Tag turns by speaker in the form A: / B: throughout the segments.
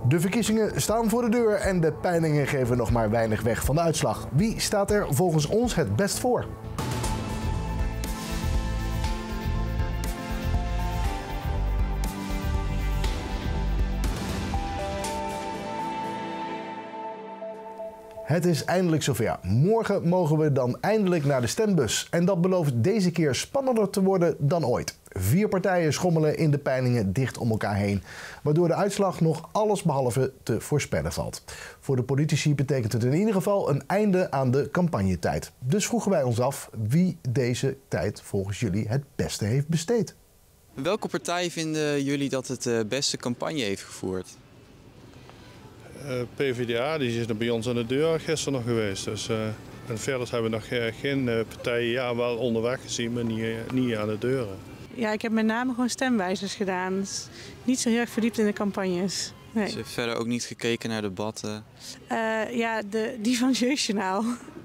A: De verkiezingen staan voor de deur en de peilingen geven nog maar weinig weg van de uitslag. Wie staat er volgens ons het best voor? Het is eindelijk zover. Morgen mogen we dan eindelijk naar de stembus. En dat belooft deze keer spannender te worden dan ooit. 4 partijen schommelen in de peilingen dicht om elkaar heen, waardoor de uitslag nog allesbehalve te voorspellen valt. Voor de politici betekent het in ieder geval een einde aan de campagnetijd. Dus vroegen wij ons af wie deze tijd volgens jullie het beste heeft besteed.
B: Welke partij vinden jullie dat het de beste campagne heeft gevoerd?
C: PvdA, die is bij ons aan de deur gisteren nog geweest. Dus, en verder hebben we nog geen partijen, ja, wel onderweg gezien, maar niet aan de deuren.
D: Ja, ik heb met name gewoon stemwijzers gedaan. Dus niet zo heel erg verdiept in de campagnes. Nee.
B: Dus je hebt verder ook niet gekeken naar debatten?
D: Ja, die van Jeugdjournaal.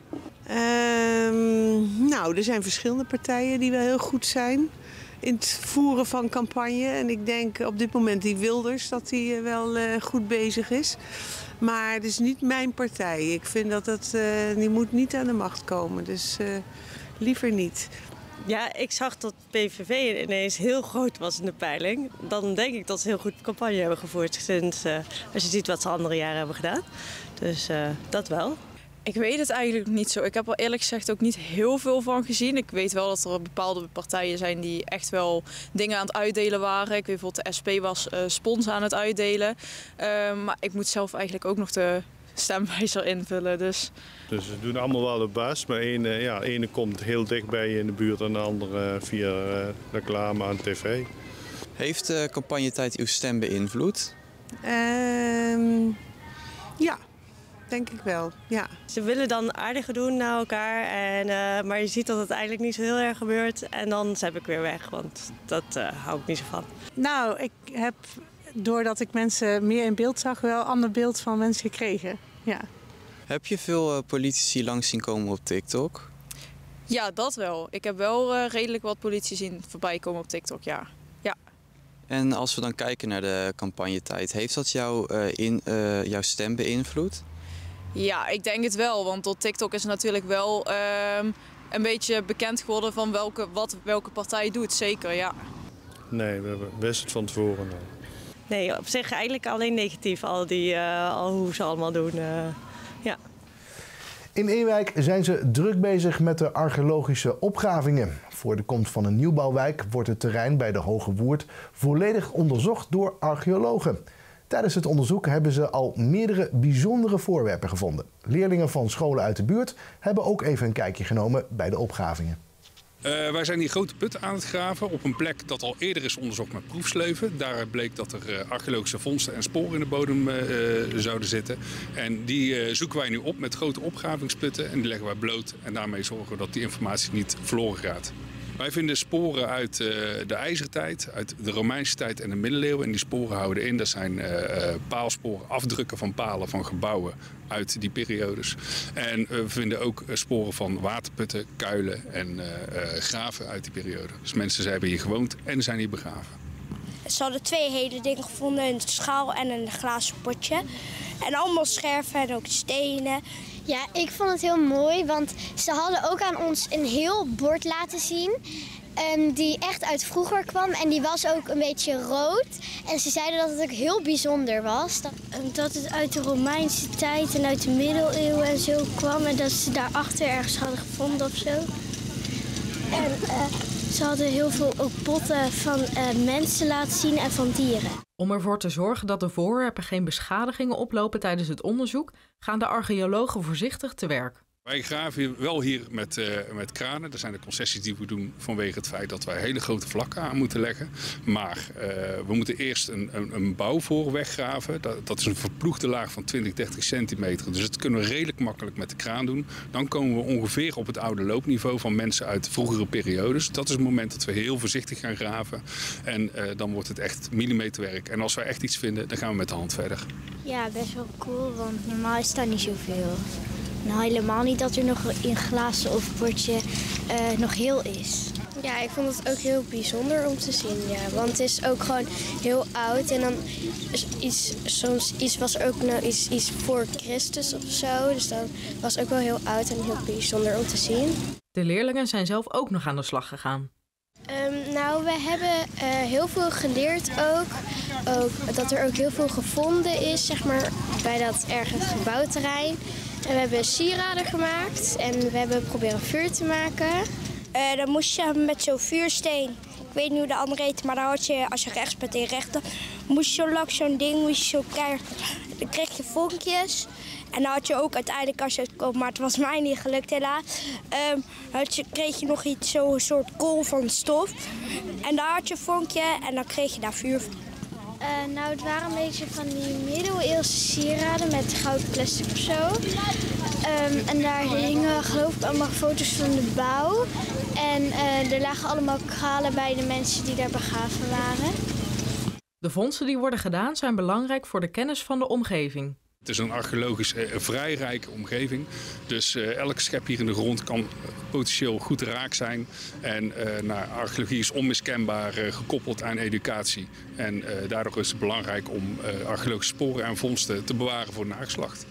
E: Nou, er zijn verschillende partijen die wel heel goed zijn in het voeren van campagne. En ik denk op dit moment die Wilders, dat hij wel goed bezig is. Maar het is niet mijn partij. Ik vind dat die moet niet aan de macht komen. Dus liever niet.
F: Ja, ik zag dat PVV ineens heel groot was in de peiling. Dan denk ik dat ze heel goed campagne hebben gevoerd sinds, als je ziet wat ze andere jaren hebben gedaan. Dus dat wel.
G: Ik weet het eigenlijk niet zo. Ik heb er eerlijk gezegd ook niet heel veel van gezien. Ik weet wel dat er bepaalde partijen zijn die echt wel dingen aan het uitdelen waren. Ik weet bijvoorbeeld de SP was spons aan het uitdelen. Maar ik moet zelf eigenlijk ook nog de stemwijzer invullen. Dus
C: ze doen allemaal wel het best, maar de ene komt heel dichtbij je in de buurt en de andere via reclame aan tv.
B: Heeft de campagnetijd uw stem beïnvloed?
E: Ja, denk ik wel, ja.
F: Ze willen dan aardiger doen naar elkaar, maar je ziet dat het eigenlijk niet zo heel erg gebeurt. En dan zet ik weer weg, want dat hou ik niet zo van.
D: Nou, ik heb, doordat ik mensen meer in beeld zag, wel een ander beeld van mensen gekregen. Ja.
B: Heb je veel politici langs zien komen op TikTok?
G: ja, dat wel. Ik heb wel redelijk wat politie zien voorbij komen op TikTok, ja.
B: En als we dan kijken naar de campagnetijd, heeft dat jouw stem beïnvloed?
G: Ja, ik denk het wel, want op TikTok is natuurlijk wel een beetje bekend geworden van welke partij doet, zeker, ja.
C: Nee, we wisten het van tevoren.
F: Nee, op zich eigenlijk alleen negatief, al hoe ze allemaal doen, ja.
A: In Ewijk zijn ze druk bezig met de archeologische opgravingen. Voor de komst van een nieuwbouwwijk wordt het terrein bij de Hoge Woerd volledig onderzocht door archeologen. Tijdens het onderzoek hebben ze al meerdere bijzondere voorwerpen gevonden. Leerlingen van scholen uit de buurt hebben ook even een kijkje genomen bij de opgravingen.
H: Wij zijn hier grote putten aan het graven op een plek dat al eerder is onderzocht met proefsleuven. Daar bleek dat er archeologische vondsten en sporen in de bodem zouden zitten. En die zoeken wij nu op met grote opgravingsputten en die leggen wij bloot. En daarmee zorgen we dat die informatie niet verloren gaat. Wij vinden sporen uit de IJzertijd, uit de Romeinse tijd en de middeleeuwen. En die sporen houden in. Dat zijn paalsporen, afdrukken van palen van gebouwen uit die periodes. En we vinden ook sporen van waterputten, kuilen en graven uit die periode. Dus mensen hebben hier gewoond en zijn hier begraven.
I: Ze hadden 2 hele dingen gevonden, een schaal en een glazen potje. En allemaal scherven en ook stenen.
J: Ja, ik vond het heel mooi, want ze hadden ook aan ons een heel bord laten zien. Die echt uit vroeger kwam en die was ook een beetje rood. En ze zeiden dat het ook heel bijzonder was.
I: Dat het uit de Romeinse tijd en uit de middeleeuwen en zo kwam. En dat ze daarachter ergens hadden gevonden of zo. En ze hadden heel veel ook potten van mensen laten zien en van dieren.
K: Om ervoor te zorgen dat de voorwerpen geen beschadigingen oplopen tijdens het onderzoek, gaan de archeologen voorzichtig te werk.
H: Wij graven wel hier met kranen. Dat zijn de concessies die we doen vanwege het feit dat wij hele grote vlakken aan moeten leggen. Maar we moeten eerst een bouw voor weggraven. Dat is een verploegde laag van 20, 30 centimeter. Dus dat kunnen we redelijk makkelijk met de kraan doen. Dan komen we ongeveer op het oude loopniveau van mensen uit vroegere periodes. Dat is het moment dat we heel voorzichtig gaan graven. En dan wordt het echt millimeterwerk. En als wij echt iets vinden, dan gaan we met de hand verder.
I: Ja, best wel cool, want normaal is dat niet zoveel.
J: Nou, helemaal niet dat er nog een glazen of bordje nog heel is.
I: Ja, ik vond het ook heel bijzonder om te zien, ja. Want het is ook gewoon heel oud en dan soms iets was er ook iets voor Christus of zo. Dus dan was het ook wel heel oud en heel bijzonder om te zien.
K: De leerlingen zijn zelf ook nog aan de slag gegaan.
I: Nou, we hebben heel veel geleerd ook dat er ook heel veel gevonden is, zeg maar, bij dat ergens gebouwterrein. En we hebben sieraden gemaakt en we hebben proberen vuur te maken.
J: Dan moest je met zo'n vuursteen, ik weet niet hoe de andere heet, maar dan had je, als je rechts bent en rechter, moest je zo langs zo'n ding, moest je zo keihard, dan kreeg je vonkjes. En dan had je ook uiteindelijk, als je het koopt, maar het was mij niet gelukt helaas, kreeg je nog iets, zo'n soort kool van stof. En daar had je een vonkje en dan kreeg je daar vuur van. Nou, het waren een beetje van die middeleeuwse sieraden met goud plastic of zo. En daar hingen geloof ik allemaal foto's van de bouw. En er lagen allemaal kralen bij de mensen die daar begraven waren.
K: De vondsten die worden gedaan zijn belangrijk voor de kennis van de omgeving.
H: Het is een archeologisch vrij rijke omgeving. Dus elk schep hier in de grond kan potentieel goed te raak zijn. En archeologie is onmiskenbaar gekoppeld aan educatie. En daardoor is het belangrijk om archeologische sporen en vondsten te bewaren voor de nageslacht.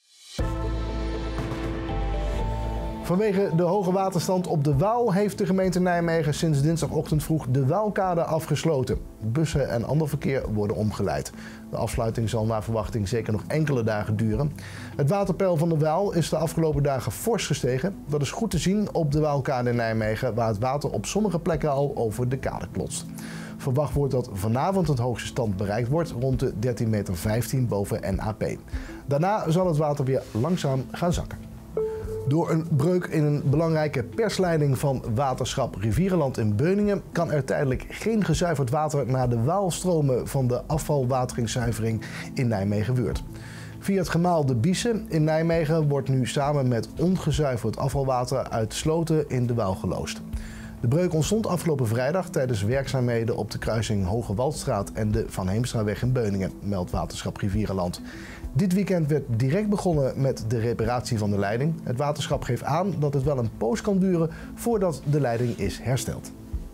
A: Vanwege de hoge waterstand op de Waal heeft de gemeente Nijmegen sinds dinsdagochtend vroeg de Waalkade afgesloten. Bussen en ander verkeer worden omgeleid. De afsluiting zal naar verwachting zeker nog enkele dagen duren. Het waterpeil van de Waal is de afgelopen dagen fors gestegen. Dat is goed te zien op de Waalkade in Nijmegen, waar het water op sommige plekken al over de kade klotst. Verwacht wordt dat vanavond het hoogste stand bereikt wordt, rond de 13,15 meter boven NAP. Daarna zal het water weer langzaam gaan zakken. Door een breuk in een belangrijke persleiding van Waterschap Rivierenland in Beuningen kan er tijdelijk geen gezuiverd water naar de Waal stromen van de afvalwateringszuivering in Nijmegen-Weurt. Via het gemaal De Biesen in Nijmegen wordt nu samen met ongezuiverd afvalwater uit sloten in de Waal geloosd. De breuk ontstond afgelopen vrijdag tijdens werkzaamheden op de kruising Hoge Waldstraat en de Van Heemstraweg in Beuningen, meldt Waterschap Rivierenland. Dit weekend werd direct begonnen met de reparatie van de leiding. Het waterschap geeft aan dat het wel een poos kan duren voordat de leiding is hersteld.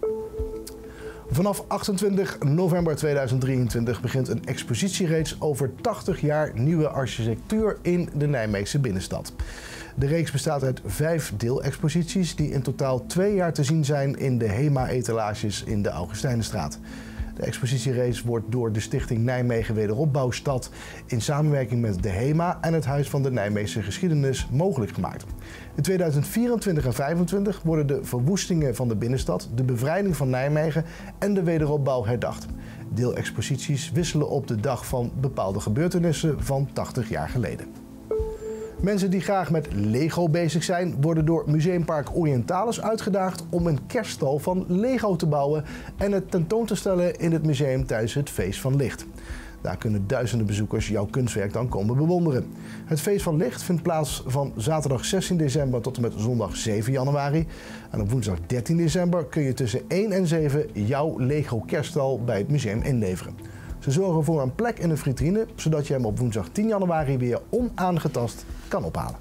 A: Vanaf 28 november 2023 begint een expositiereeks over 80 jaar nieuwe architectuur in de Nijmeegse binnenstad. De reeks bestaat uit 5 deelexposities die in totaal 2 jaar te zien zijn in de HEMA-etalages in de Augustijnenstraat. De expositiereeks wordt door de Stichting Nijmegen Wederopbouwstad in samenwerking met de HEMA en het Huis van de Nijmeegse Geschiedenis mogelijk gemaakt. In 2024 en 2025 worden de verwoestingen van de binnenstad, de bevrijding van Nijmegen en de wederopbouw herdacht. Deelexposities wisselen op de dag van bepaalde gebeurtenissen van 80 jaar geleden. Mensen die graag met Lego bezig zijn, worden door Museumpark Orientalis uitgedaagd om een kerststal van Lego te bouwen en het tentoon te stellen in het museum tijdens het Feest van Licht. Daar kunnen duizenden bezoekers jouw kunstwerk dan komen bewonderen. Het Feest van Licht vindt plaats van zaterdag 16 december tot en met zondag 7 januari. En op woensdag 13 december kun je tussen 1 en 7 jouw Lego kerststal bij het museum inleveren. Ze zorgen voor een plek in de vitrine, zodat je hem op woensdag 10 januari weer onaangetast kan ophalen.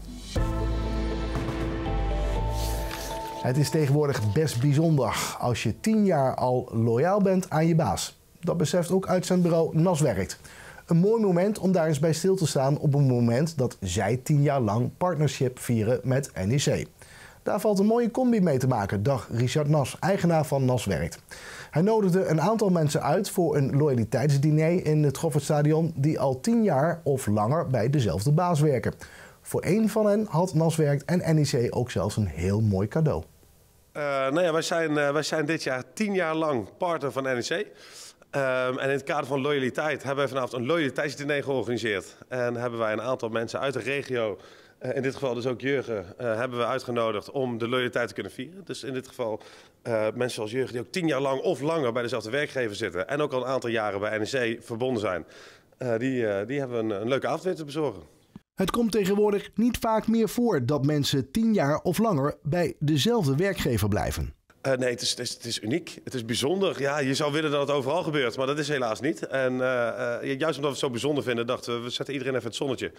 A: Het is tegenwoordig best bijzonder als je 10 jaar al loyaal bent aan je baas. Dat beseft ook uitzendbureau Naswerkt. Een mooi moment om daar eens bij stil te staan op een moment dat zij 10 jaar lang partnership vieren met NEC. Daar valt een mooie combi mee te maken, dacht Richard Nas, eigenaar van Naswerkt. Hij nodigde een aantal mensen uit voor een loyaliteitsdiner in het Goffertstadion die al 10 jaar of langer bij dezelfde baas werken. Voor één van hen had Naswerkt en NEC ook zelfs een heel mooi cadeau.
L: Wij zijn dit jaar 10 jaar lang partner van NEC. En in het kader van loyaliteit hebben wij vanavond een loyaliteitsdiner georganiseerd. En hebben wij een aantal mensen uit de regio, in dit geval dus ook Jurgen, hebben we uitgenodigd om de loyaliteit te kunnen vieren. Dus in dit geval mensen zoals Jurgen die ook 10 jaar lang of langer bij dezelfde werkgever zitten. En ook al een aantal jaren bij NEC verbonden zijn. Die hebben een leuke avond weten te bezorgen.
A: Het komt tegenwoordig niet vaak meer voor dat mensen 10 jaar of langer bij dezelfde werkgever blijven.
L: Nee, het is uniek. Het is bijzonder. Ja, je zou willen dat het overal gebeurt, maar dat is helaas niet. En juist omdat we het zo bijzonder vinden, dachten we zetten iedereen even het zonnetje.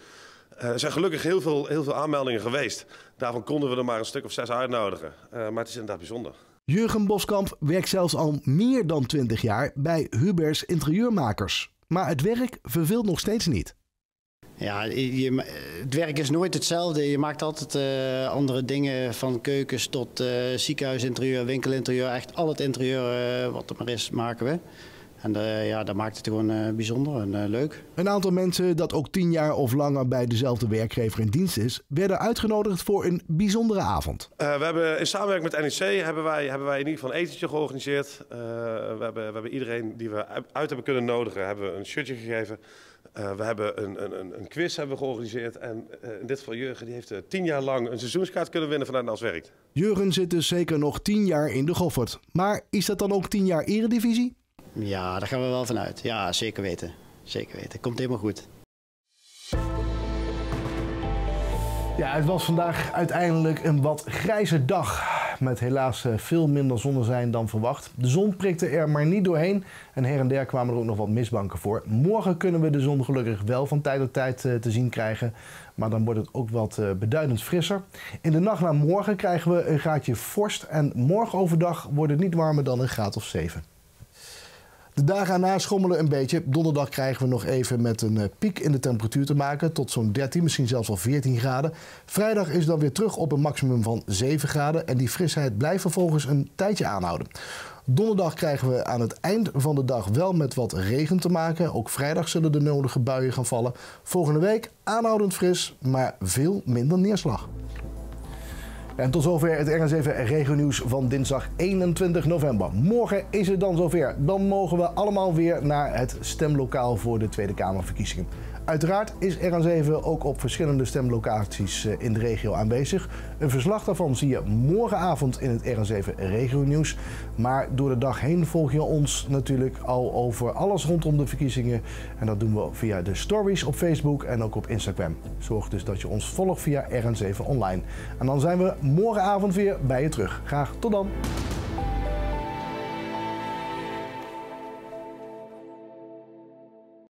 L: Er zijn gelukkig heel veel aanmeldingen geweest. Daarvan konden we er maar een stuk of 6 uitnodigen. Maar het is inderdaad bijzonder.
A: Jurgen Boskamp werkt zelfs al meer dan 20 jaar bij Hubers Interieurmakers. Maar het werk verveelt nog steeds niet.
M: Ja, het werk is nooit hetzelfde. Je maakt altijd andere dingen, van keukens tot ziekenhuisinterieur, winkelinterieur. Echt al het interieur wat er maar is, maken we. En dat maakt het gewoon bijzonder en leuk.
A: Een aantal mensen dat ook 10 jaar of langer bij dezelfde werkgever in dienst is, werden uitgenodigd voor een bijzondere avond.
L: We hebben in samenwerking met NEC hebben wij in ieder geval een etentje georganiseerd. We hebben iedereen die we uit hebben kunnen nodigen, hebben we een shirtje gegeven. We hebben een quiz hebben we georganiseerd. En in dit geval Jurgen, die heeft 10 jaar lang een seizoenskaart kunnen winnen vanuit Als Werkt.
A: Jurgen zit dus zeker nog 10 jaar in de Goffert. Maar is dat dan ook 10 jaar eredivisie?
M: Ja, daar gaan we wel vanuit. Ja, zeker weten. Zeker weten. Komt helemaal goed.
A: Ja, het was vandaag uiteindelijk een wat grijze dag. Met helaas veel minder zonneschijn dan verwacht. De zon prikte er maar niet doorheen. En her en der kwamen er ook nog wat mistbanken voor. Morgen kunnen we de zon gelukkig wel van tijd tot tijd te zien krijgen. Maar dan wordt het ook wat beduidend frisser. In de nacht naar morgen krijgen we een graadje vorst. En morgen overdag wordt het niet warmer dan een graad of 7. De dagen erna schommelen een beetje. Donderdag krijgen we nog even met een piek in de temperatuur te maken. Tot zo'n 13, misschien zelfs wel 14 graden. Vrijdag is dan weer terug op een maximum van 7 graden. En die frisheid blijft vervolgens een tijdje aanhouden. Donderdag krijgen we aan het eind van de dag wel met wat regen te maken. Ook vrijdag zullen de nodige buien gaan vallen. Volgende week aanhoudend fris, maar veel minder neerslag. En tot zover het RN7 Regionieuws van dinsdag 21 november. Morgen is het dan zover. Dan mogen we allemaal weer naar het stemlokaal voor de Tweede Kamerverkiezingen. Uiteraard is RN7 ook op verschillende stemlocaties in de regio aanwezig. Een verslag daarvan zie je morgenavond in het RN7 Regionieuws. Maar door de dag heen volg je ons natuurlijk al over alles rondom de verkiezingen. En dat doen we via de stories op Facebook en ook op Instagram. Zorg dus dat je ons volgt via RN7 Online. En dan zijn we morgenavond weer bij je terug. Graag tot dan!